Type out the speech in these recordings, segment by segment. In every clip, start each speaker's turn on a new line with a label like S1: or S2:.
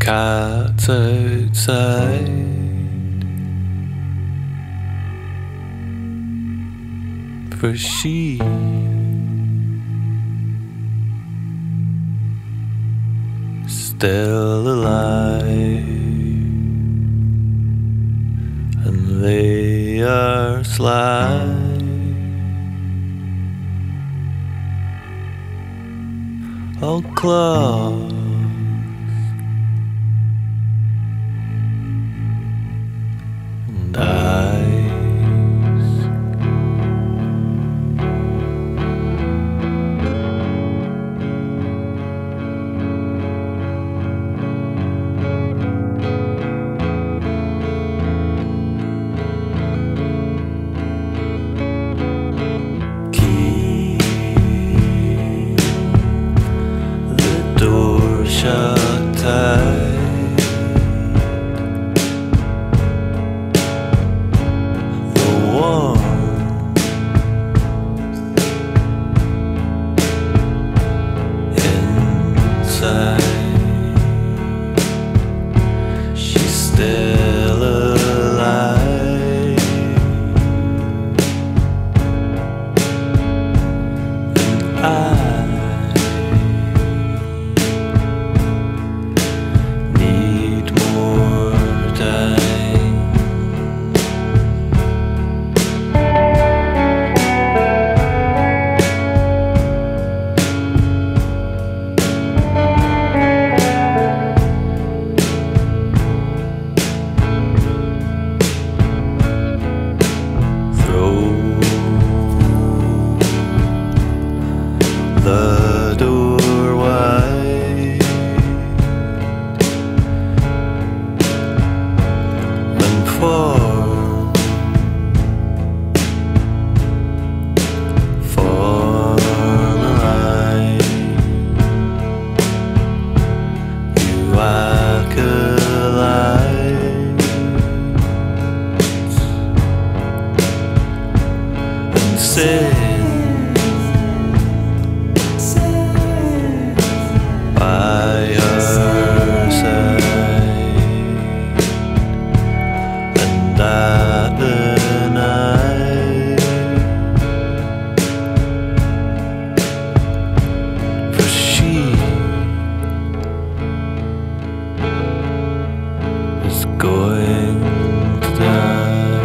S1: Cats outside, for she still alive, and they are sly. All claws and eyes. Keep the door shut tight. The warmth inside, she's still alive, and I need more time. Throw the door wide and form a line. You acolytes and sit by her side, and at the night, for she is going to die.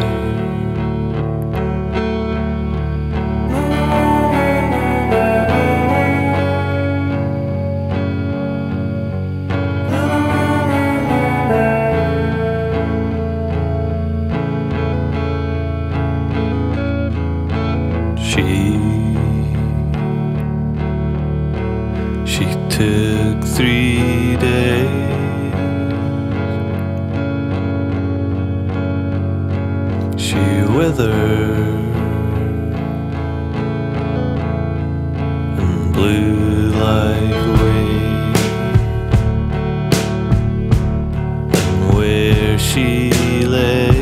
S1: She took 3 days. She withered and blew like waves, and where she lay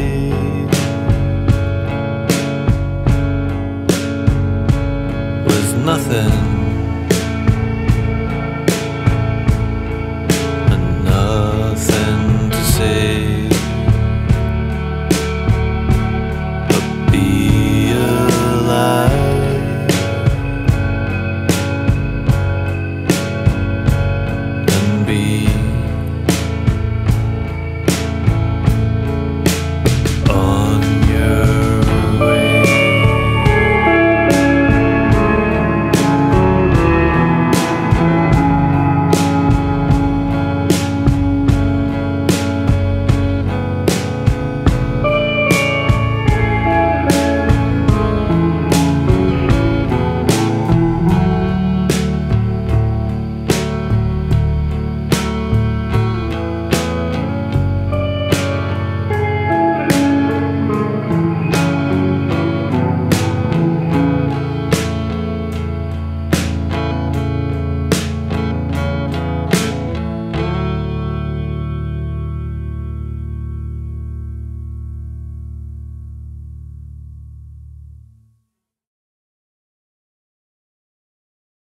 S1: was nothing